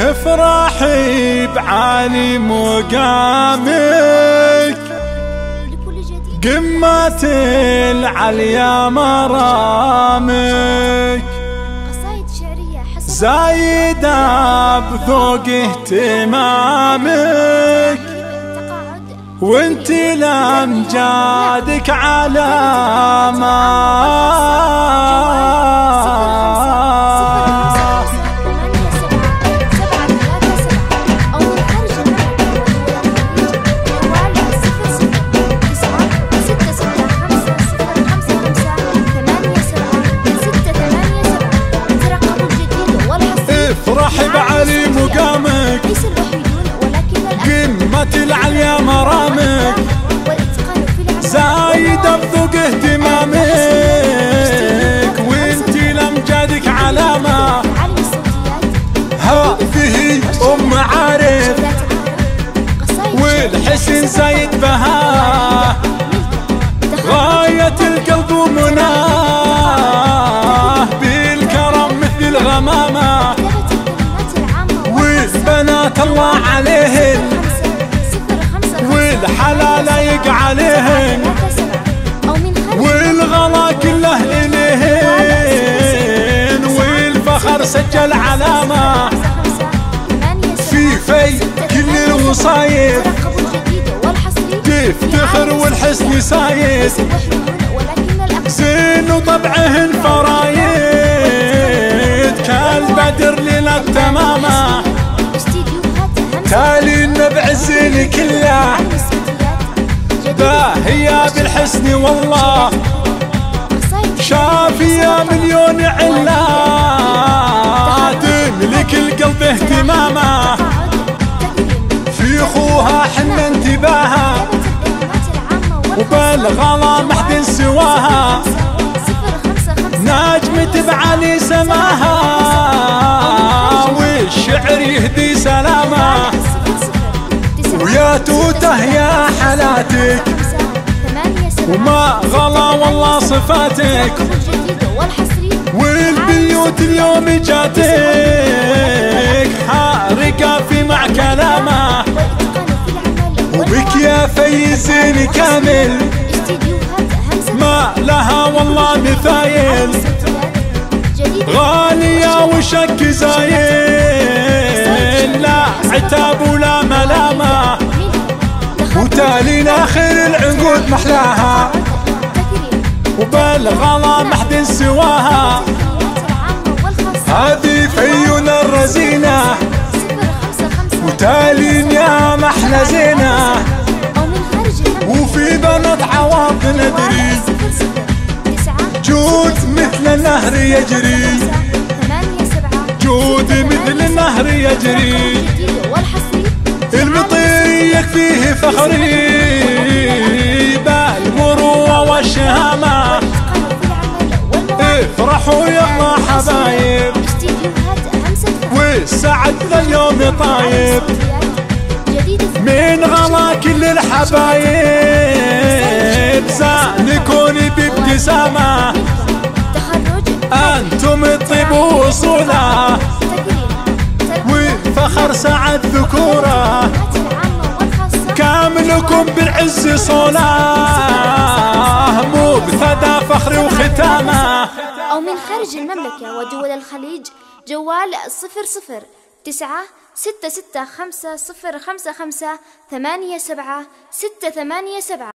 افرحي بعالي مقامك، قمة العليا مرامك، زايدة بذوق اهتمامك، وانت لامجادك علامات. افرحي بعلي مقامك، قمة العليا مرامك، زايدة بذوق اهتمامك، وانتي لامجادك علامة. هذه ام عارف والحسن زايد بها، غاية القلب ومناه، بالكرم مثل الغمامة، والبنات الله عليهن والحلال يقع عليهن، والغلا كله إليهن، والفخر سجل علامة في كل الوصايف، تفتخر والحسن سايد، زين وطبعهن فرايد، كالبدر ليلة تمامة، تالي النبع الزين كله، باهية بالحسن والله، شافية مليون علة، تملك القلب اهتمامه، في خوها حنا انتباهها، وبالغلا محد سواها، نجمة بعلي سماها، والشعر يهدي سلامه، ويا توته يا حالاتك، وما غلا والله صفاتك، والبيوت اليوم جاتك، حارقة في مع كلامه، وبك يا فيزين كامل، ما لها والله مثايل، غالية وشك زايل، لا عتاب ولا ملامة، وتالي آخر العقود محلاها، وبالغلا محد سواها، هذه فيون الرزينة، وتالي يا محلى زينة، وفي بنات عواطف ندري، جود مثل النهر يجري، جود مثل النهر يجري، المطير يكفيه فخري، بالمروة والشهامة، افرحوا يلا حبايب، والسعد لليوم طايب، من غلا كل الحبايب، زانكوني بابتسامة، انتم الطيب وصوله، والفخر سعد ذكوره، كاملكم بالعز صولاه، مبتدا فخر وختامه. أو من خارج المملكة ودول الخليج، جوال 009665055587 687.